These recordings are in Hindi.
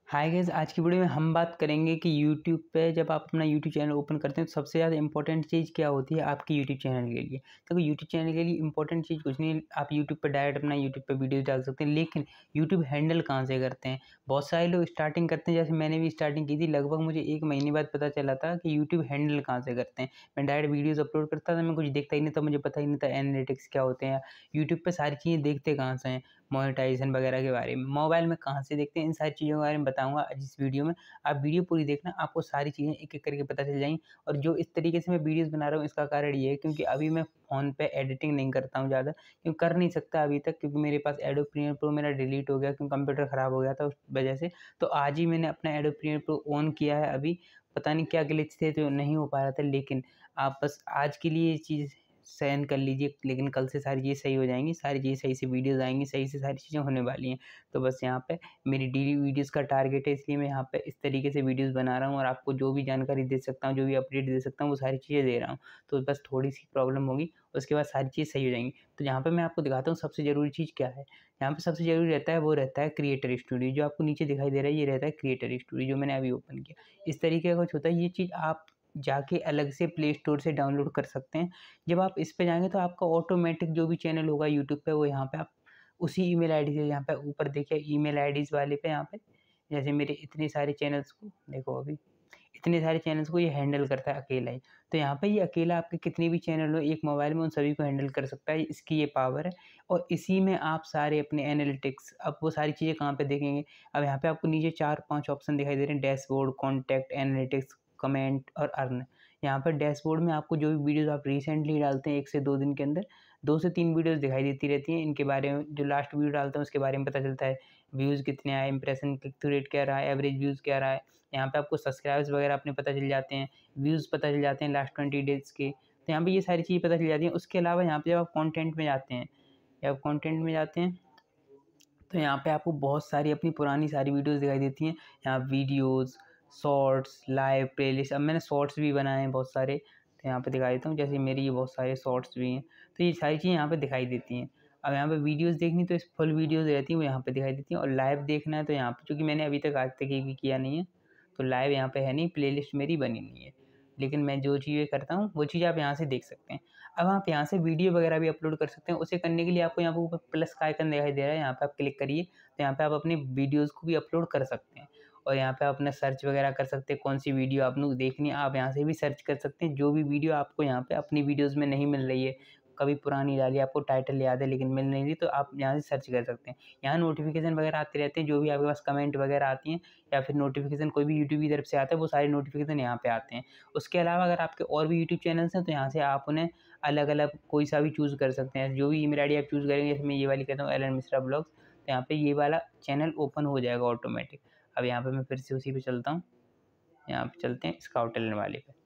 हाय गाइस, आज की वीडियो में हम बात करेंगे कि यूट्यूब पे जब आप अपना यूट्यूब चैनल ओपन करते हैं तो सबसे ज़्यादा इंपॉर्टेंट चीज़ क्या होती है आपके यूट्यूब चैनल के लिए। देखो, यूट्यूब चैनल के लिए इंपॉर्टेंट चीज़ कुछ नहीं, आप यूट्यूब पे डायरेक्ट अपना यूट्यूब पे वीडियो डाल सकते हैं, लेकिन यूट्यूब हैंडल कहाँ से करते हैं। बहुत सारे लोग स्टार्टिंग करते हैं, जैसे मैंने भी स्टार्टिंग की थी, लगभग मुझे 1 महीने बाद पता चला था कि यूट्यूब हैंडल कहाँ से करते हैं। मैं डायरेक्ट वीडियोज़ अपलोड करता था, मैं कुछ देखता ही नहीं था, मुझे पता ही नहीं था एनालिटिक्स क्या होते हैं, यूट्यूब पे सारी चीज़ें देखते कहाँ से हैं, मोनेटाइजेशन वगैरह के बारे में, मोबाइल में कहाँ से देखते हैं, इन सारी चीज़ों के बारे में बताऊँगा आज इस वीडियो में। आप वीडियो पूरी देखना, आपको सारी चीज़ें एक-एक करके पता चल जाएँगी। और जो इस तरीके से मैं वीडियोज़ बना रहा हूँ, इसका कारण ये है क्योंकि अभी मैं फ़ोन पे एडिटिंग नहीं करता हूँ ज़्यादा, क्योंकि कर नहीं सकता अभी तक, क्योंकि मेरे पास एडोब प्रीमियर प्रो मेरा डिलीट हो गया क्योंकि कंप्यूटर ख़राब हो गया था उस वजह से। तो आज ही मैंने अपना एडोब प्रीमियर प्रो ऑन किया है अभी, पता नहीं क्या ग्लिच थे तो नहीं हो पा रहा था, लेकिन आप बस आज के लिए ये चीज़ सहन कर लीजिए, लेकिन कल से सारी चीज़ें सही हो जाएँगी, सारी चीज़ें सही से वीडियोज़ आएँगी, सही से सारी चीज़ें होने वाली हैं। तो बस यहाँ पे मेरी डेली वीडियोज़ का टारगेट है, इसलिए मैं यहाँ पे इस तरीके से वीडियोज़ बना रहा हूँ और आपको जो भी जानकारी दे सकता हूँ, जो भी अपडेट दे सकता हूँ, वो सारी चीज़ें दे रहा हूँ। तो बस थोड़ी-सी प्रॉब्लम होगी, उसके बाद सारी चीज़ सही हो जाएँगी। तो यहाँ पे मैं आपको दिखाता हूँ सबसे ज़रूरी चीज़ क्या है। यहाँ पे सबसे ज़रूरी रहता है, वो रहता है क्रिएटर स्टूडियो, जो आपको नीचे दिखाई दे रहा है, ये रहता है क्रिएटर स्टूडियो, जो मैंने अभी ओपन किया। इस तरीके का कुछ होता है, ये चीज़ आप जाके अलग से प्ले स्टोर से डाउनलोड कर सकते हैं। जब आप इस पे जाएँगे तो आपका ऑटोमेटिक जो भी चैनल होगा यूट्यूब पे, वो यहाँ पे आप उसी ईमेल आईडी से, यहाँ पे ऊपर देखिए ईमेल आईडीज़ वाले पे, यहाँ पे जैसे मेरे इतने सारे चैनल्स को देखो, अभी इतने सारे चैनल्स को ये हैंडल करता है अकेला ही। तो यहाँ पे ये अकेला आपके कितने भी चैनल हो एक मोबाइल में, उन सभी को हैंडल कर सकता है, इसकी ये पावर है। और इसी में आप सारे अपने एनालिटिक्स, अब वो सारी चीज़ें कहाँ पे देखेंगे। अब यहाँ पे आपको नीचे 4-5 ऑप्शन दिखाई दे रहे हैं, डैशबोर्ड, कॉन्टैक्ट, एनालिटिक्स, कमेंट और अर्न। यहाँ पर डैशबोर्ड में आपको जो भी वीडियोज़ आप रिसेंटली डालते हैं 1 से 2 दिन के अंदर, 2 से 3 वीडियोज़ दिखाई देती रहती हैं। इनके बारे में जो लास्ट वीडियो डालता हूँ उसके बारे में पता चलता है, व्यूज़ कितने आए, इंप्रेशन क्लिक थ्रू रेट क्या रहा है, एवरेज व्यूज़ क्या रहा है। यहाँ पे आपको सब्सक्राइब्स वगैरह अपने पता चल जाते हैं, व्यूज़ पता चल जाते हैं लास्ट 20 डेज़ के। तो यहाँ पे ये सारी चीज़ें पता चल जाती हैं। उसके अलावा यहाँ पे जब आप कंटेंट में जाते हैं, तो यहाँ पे आपको बहुत सारी अपनी पुरानी सारी वीडियोज़ दिखाई देती हैं। यहाँ वीडियोज़, शॉर्ट्स, लाइव, प्लेलिस्ट, अब मैंने शॉर्ट्स भी बनाए हैं बहुत सारे, तो यहाँ पे दिखा देता हूँ। जैसे मेरी ये बहुत सारे शॉर्ट्स भी हैं, तो ये सारी चीज़ें यहाँ पे दिखाई देती हैं। अब यहाँ पे वीडियोज़ देखनी तो इस फुल वीडियोज़ रहती हैं, वो यहाँ पे दिखाई देती हैं। और लाइव देखना है तो यहाँ पे, चूँकि मैंने अभी तक आज तक एक भी किया नहीं है, तो लाइव यहाँ पे है नहीं, प्लेलिस्ट मेरी बनी नहीं है। लेकिन मैं जो चीज़ें करता हूँ, वो चीज़ आप यहाँ से देख सकते हैं। अब आप यहाँ से वीडियो वगैरह भी अपलोड कर सकते हैं। उसे करने के लिए आपको यहाँ पे ऊपर प्लस का आइकन दिखाई दे रहा है, यहाँ पे आप क्लिक करिए, तो यहाँ पे आप अपने वीडियोज़ को भी अपलोड कर सकते हैं। और यहाँ पे आप अपना सर्च वगैरह कर सकते हैं, कौन सी वीडियो आपको देखनी है, आप यहाँ से भी सर्च कर सकते हैं। जो भी वीडियो आपको यहाँ पे अपनी वीडियोज़ में नहीं मिल रही है, कभी पुरानी डाली, आपको टाइटल याद है लेकिन मिल नहीं रही, तो आप यहाँ से सर्च कर सकते हैं। यहाँ नोटिफ़िकेशन वगैरह आते रहते हैं, जो भी आपके पास कमेंट वगैरह आती हैं या फिर नोटिफ़िकेशन कोई भी यूट्यूब की तरफ से आता है, वो सारे नोटिफ़िकेशन यहाँ पे आते हैं। उसके अलावा अगर आपके और भी यूट्यूब चैनल्स हैं, तो यहाँ से आप उन्हें अलग-अलग कोई सा भी चूज़ कर सकते हैं। जो भी ईमेल आईडी आप चूज़ करेंगे, जैसे मैं ये वाली कहता हूँ, एलन मिश्रा ब्लॉग्स, तो यहाँ पे ये वाला चैनल ओपन हो जाएगा ऑटोमेटिक। अब यहाँ पे मैं फिर से उसी पे चलता हूँ, यहाँ पे चलते हैं स्काउट एलन वाले पे।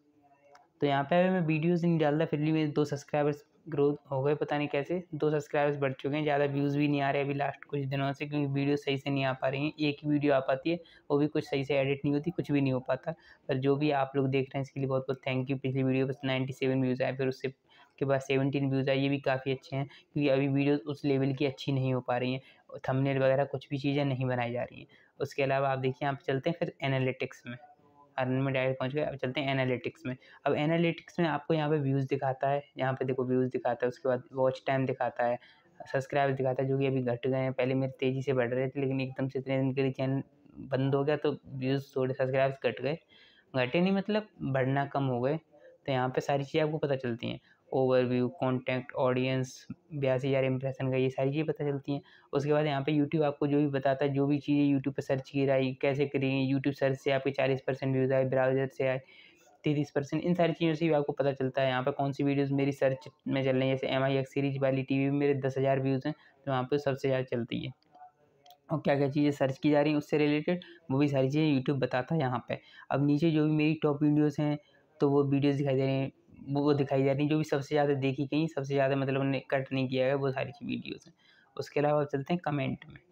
तो यहाँ पे अभी मैं वीडियोज़ नहीं डालता, फिर भी मेरे 2 सब्सक्राइबर्स ग्रोथ हो गए, पता नहीं कैसे 2 सब्सक्राइबर्स बढ़ चुके हैं। ज़्यादा व्यूज़ भी नहीं आ रहे अभी लास्ट कुछ दिनों से, क्योंकि वीडियो सही से नहीं आ पा रही हैं। एक ही वीडियो आ पाती है, वो भी कुछ सही से एडिट नहीं होती, कुछ भी नहीं हो पाता। पर जो भी आप लोग देख रहे हैं, इसके लिए बहुत-बहुत थैंक यू। पिछली वीडियो बस 97 व्यूज़ आए, फिर उससे के बाद 17 व्यूज़ आए, ये भी काफ़ी अच्छे हैं, क्योंकि अभी वीडियोज़ उस लेवल की अच्छी नहीं हो पा रही हैं, और थंबनेल वगैरह कुछ भी चीज़ें नहीं बनाई जा रही हैं। उसके अलावा आप देखिए, यहाँ पे चलते हैं फिर एनालिटिक्स में। अर्न में डायरेक्ट पहुँच गए। अब चलते हैं एनालिटिक्स में। अब एनालिटिक्स में आपको यहाँ पे व्यूज़ दिखाता है, यहाँ पे देखो व्यूज़ दिखाता है, उसके बाद वॉच टाइम दिखाता है, सब्सक्राइब दिखाता है, जो कि अभी घट गए हैं। पहले मेरे तेज़ी से बढ़ रहे थे, लेकिन एकदम से इतने दिन के लिए चैनल बंद हो गया, तो व्यूज़ थोड़े, सब्सक्राइब्स घट गए। घटे नहीं मतलब बढ़ना कम हो गए। तो यहाँ पे सारी चीज़ें आपको पता चलती हैं। ओवरव्यू, कॉन्टैक्ट, ऑडियंस, 82,000 इंप्रेशन का, ये सारी चीज़ें पता चलती हैं। उसके बाद यहाँ पे यूट्यूब आपको जो भी बताता है, जो भी चीज़ें यूट्यूब पे सर्च की जाए, कैसे करें, यूट्यूब सर्च से आपके 40% व्यूज़ आए, ब्राउज़र से आए 30%, इन सारी चीज़ों से भी आपको पता चलता है। यहाँ पे कौन सी वीडियोज़ मेरी सर्च में चल रही है, जैसे MIX सीरीज़ वाली टीवी में मेरे 10,000 व्यूज़ हैं, तो वहाँ पे सबसे ज़्यादा चलती है। और क्या-क्या चीज़ें सर्च की जा रही हैं उससे रिलेटेड, वो भी सारी चीज़ें यूट्यूब बताता है यहाँ पे। अब नीचे जो भी मेरी टॉप वीडियोज़ हैं, तो वो वीडियोज़ दिखाई दे रही हैं, वो दिखाई जा रही हैं, जो भी सबसे ज़्यादा देखी गई, सबसे ज़्यादा मतलब उन्हें कट नहीं किया गया, वो सारी वीडियोज़ हैं। उसके अलावा अब चलते हैं कमेंट में।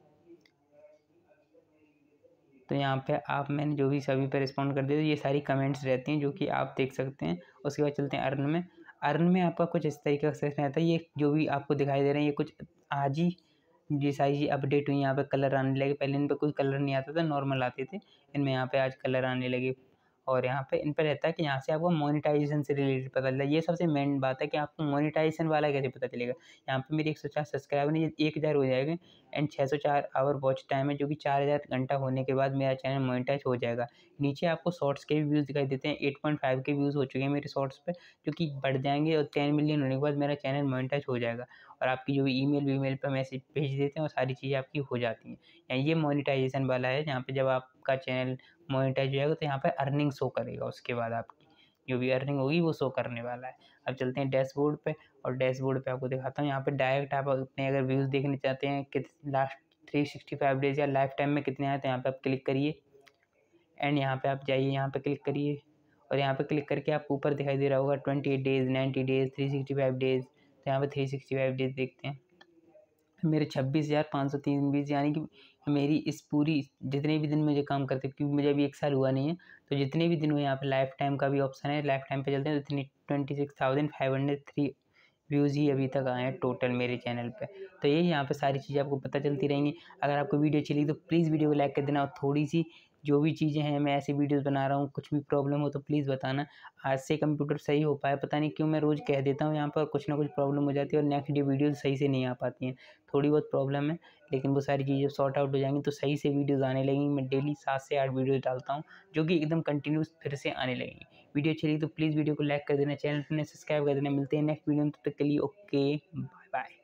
तो यहाँ पे आप, मैंने जो भी सभी पे रिस्पॉन्ड कर दिया, तो ये सारी कमेंट्स रहती हैं, जो कि आप देख सकते हैं। उसके बाद चलते हैं अर्न में। अर्न में आपका कुछ इस तरीके का सेक्शन रहता है, ये जो भी आपको दिखाई दे रहे हैं, ये कुछ आज ही ये सारी चीज़ अपडेट हुई, यहाँ पे कलर आने लगे। पहले इन पे कोई कलर नहीं आता था, नॉर्मल आते थे, इनमें यहाँ पे आज कलर आने लगे। और यहाँ पे इन पे रहता है कि यहाँ से आपको मोनेटाइजेशन से रिलेटेड पता चलता है। ये सबसे मेन बात है कि आपको मोनेटाइजेशन वाला कैसे पता चलेगा। यहाँ पे मेरे 104 सब्सक्राइबर नहीं, 1000 हो जाएगा एंड 604 आवर वॉच टाइम है, जो कि 4000 घंटा होने के बाद मेरा चैनल मोनेटाइज हो जाएगा। नीचे आपको शॉर्ट्स के भी व्यूज़ दिखाई देते हैं, 8.5 के व्यूज़ हो चुके हैं मेरे शॉर्ट्स पे, जो कि बढ़ जाएंगे और 10 मिलियन होने के बाद मेरा चैनल मोनेटाइज हो जाएगा। और आपकी जो भी ईमेल वीमेल पर मैसेज भेज देते हैं और सारी चीज़ें आपकी हो जाती हैं। ये मोनेटाइजेशन वाला है, जहाँ पे जब आपका चैनल मोनेटाइज हो जाएगा तो यहाँ पे अर्निंग शो करेगा, उसके बाद आपकी जो भी अर्निंग होगी वो शो करने वाला है। अब चलते हैं डैशबोर्ड पे, और डैशबोर्ड पे आपको दिखाता हूँ। यहाँ पे डायरेक्ट आप अपने अगर व्यूज़ देखने चाहते हैं कि लास्ट 365 डेज़ या लाइफ टाइम में कितने आए, तो यहाँ पे आप क्लिक करिए एंड यहाँ पे आप जाइए, यहाँ पे क्लिक करिए और यहाँ पे क्लिक करके आपको ऊपर दिखाई दे रहा होगा 28 डेज़, 90 डेज़, 365 डेज़। तो यहाँ पे 365 डेज़ देखते हैं, मेरे 26,503 व्यूज़, यानी कि मेरी इस पूरी जितने भी दिन मुझे काम करते, क्योंकि मुझे अभी 1 साल हुआ नहीं है, तो जितने भी दिन हुए यहाँ पे लाइफ टाइम का भी ऑप्शन है, लाइफ टाइम पे चलते हैं तो इतनी 26,503 व्यूज़ ही अभी तक आए हैं टोटल मेरे चैनल पे। तो यही यहाँ पे सारी चीज़ें आपको पता चलती रहेंगी। अगर आपको वीडियो अच्छी लगी तो प्लीज़ वीडियो को लाइक कर देना, और थोड़ी-सी जो भी चीज़ें हैं, मैं ऐसी वीडियोज़ बना रहा हूँ, कुछ भी प्रॉब्लम हो तो प्लीज़ बताना। आज से कंप्यूटर सही हो पाया, पता नहीं क्यों मैं रोज़ कह देता हूँ यहाँ पर, कुछ ना कुछ प्रॉब्लम हो जाती है और नेक्स्ट डे वीडियोज़ सही से नहीं आ पाती हैं। थोड़ी बहुत प्रॉब्लम है, लेकिन वो सारी चीज़ें सॉर्ट आउट हो जाएँगी तो सही से वीडियोज़ आने लगेंगी। मैं डेली 7 से 8 वीडियोज़ डालता हूँ, जो कि एकदम कंटिन्यूअस फिर से आने लगेंगी। वीडियो अच्छी लगी तो प्लीज़ वीडियो को लाइक कर देना, चैनल को सब्सक्राइब कर देना। मिलते हैं नेक्स्ट वीडियो में, तब तक के लिए ओके, बाय बाय।